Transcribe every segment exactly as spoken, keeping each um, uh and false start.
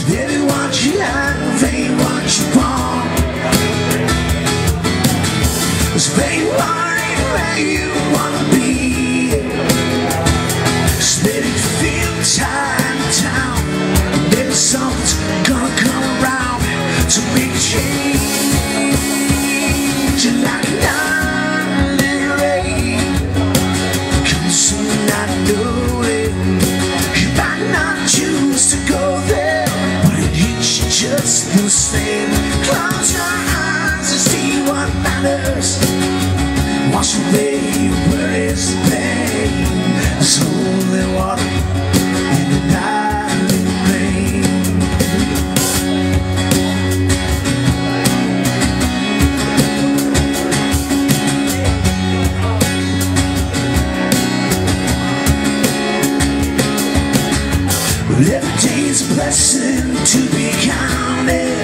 So baby, what you have ain't what you want. So baby, what ain't where you wanna be. So baby, feel time down. Maybe something's gonna come around to make a change. Like a night rain, come soon, I know it. You might not choose to go there, but it hits you just the same. Close your eyes and see what matters. Wash away your worries and pain. There's holy water in the nightly rain. Every day's a blessing to be counted.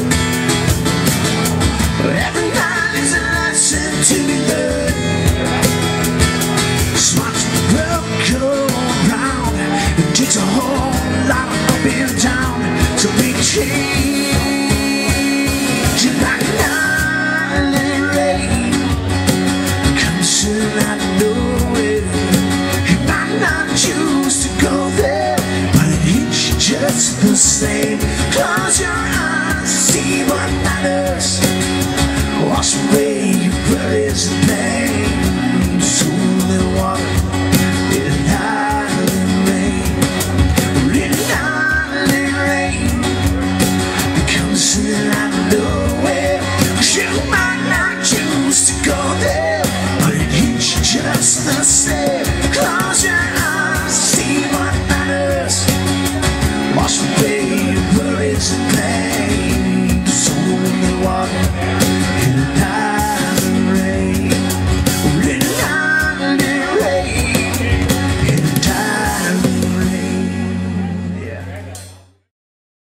Every night is a lesson to be learned. So watch the world go round. It takes a whole lot of up and down to make a change. Like a nightly rain, come soon, I know it. You might not choose to go there, just the same. Close your eyes, see what matters. Wash away